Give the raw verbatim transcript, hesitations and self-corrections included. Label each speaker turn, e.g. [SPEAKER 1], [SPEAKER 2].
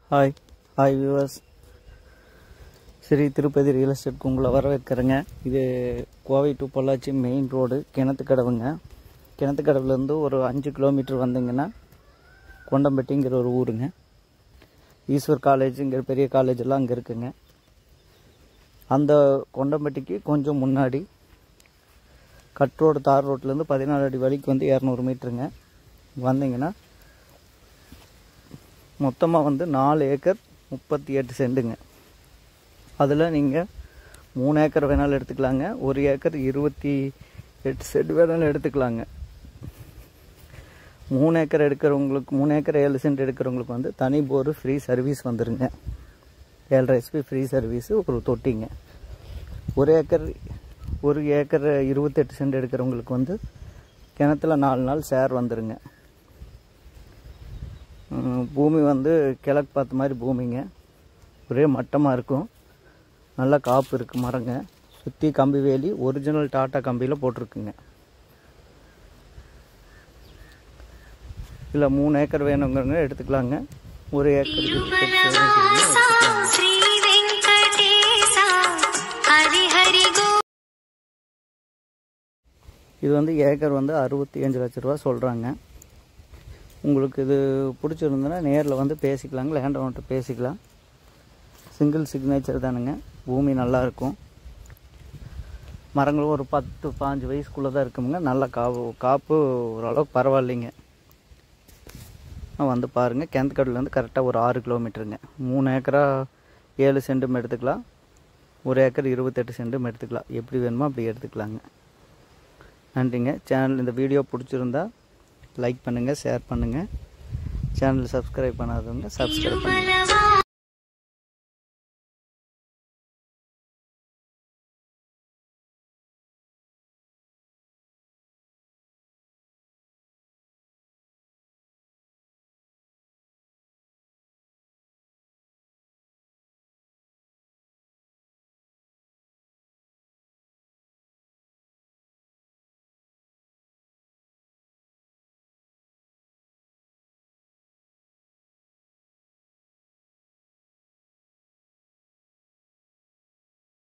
[SPEAKER 1] Hi hi viewers, Sri Tirupati real எஸ்டேட்க்கு உங்களை வரவேற்கிறேங்க. இது Kovai to Pollachi main road கிணத்துக்கடவுங்க. கிணத்துக்கடவுலேருந்து ஒரு அஞ்சு கிலோமீட்டர் வந்தீங்கன்னா கொண்டம்பட்டிங்கிற ஒரு ஊருங்க. ஈஸ்வர் காலேஜுங்கிற பெரிய காலேஜ் எல்லாம் அங்கே இருக்குங்க. அந்த கொண்டம்பட்டிக்கு கொஞ்சம் முன்னாடி கட் ரோடு தார் ரோட்லேருந்து பதினாலு அடி வழிக்கு வந்து இரநூறு மீட்டருங்க. வந்தீங்கன்னா மொத்தமாக வந்து நாலு ஏக்கர் முப்பத்தி எட்டு சென்ட்டுங்க. அதில் நீங்கள் மூணு ஏக்கர் வேணாலும் எடுத்துக்கலாங்க, ஒரு ஏக்கர் இருபத்தி எட்டு சென்ட் வேணாலும் எடுத்துக்கலாங்க. மூணு ஏக்கர் எடுக்கிறவங்களுக்கு மூணு ஏக்கர் ஏழு சென்ட் எடுக்கிறவங்களுக்கு வந்து தனி போர் ஃப்ரீ சர்வீஸ் வந்துடுங்க. ஏழரை எஸ்பி ஃப்ரீ சர்வீஸு, ஒரு தொட்டிங்க. ஒரு ஏக்கர் ஒரு ஏக்கர் இருபத்தெட்டு சென்ட் எடுக்கிறவங்களுக்கு வந்து கிணத்துல நாலு நாள் ஷேர் வந்துடுங்க. பூமி வந்து கிழக்கு பார்த்த மாதிரி பூமிங்க, ஒரே மட்டமாக இருக்கும். நல்லா காப்பு இருக்குது மரங்க. சுற்றி கம்பி வேலி ஒரிஜினல் டாட்டா கம்பியில் போட்டிருக்குங்க. இல்லை மூணு ஏக்கர் வேணுங்கிறவங்க எடுத்துக்கலாங்க. ஒரு ஏக்கர் இது வந்து ஏக்கர் வந்து அறுபத்தி அஞ்சு லட்ச ரூபா சொல்கிறாங்க. உங்களுக்கு இது பிடிச்சிருந்ததுன்னா நேரில் வந்து பேசிக்கலாங்க, லேண்ட் ஓனர்கிட்ட பேசிக்கலாம். சிங்கிள் சிக்னேச்சர் தானுங்க. பூமி நல்லாயிருக்கும். மரங்களும் ஒரு பத்து பாஞ்சு வயசுக்குள்ளே தான் இருக்குங்க. நல்லா காப்பு காப்பு ஓரளவுக்கு பரவாயில்லைங்க. வந்து பாருங்கள், கிணத்துக்கடவுலேருந்து கரெக்டாக ஒரு ஆறு கிலோமீட்டருங்க. மூணு ஏக்கரா ஏழு சென்டும் எடுத்துக்கலாம், ஒரு ஏக்கர் இருபத்தெட்டு சென்டும் எடுத்துக்கலாம். எப்படி வேணுமோ அப்படி எடுத்துக்கலாங்க. நன்றிங்க. சேனல் இந்த வீடியோ பிடிச்சிருந்தா லைக் பண்ணுங்கள், ஷேர் பண்ணுங்கள். சேனல் சப்ஸ்கிரைப் பண்ணாதவங்க சப்ஸ்கிரைப் பண்ணுங்கள்.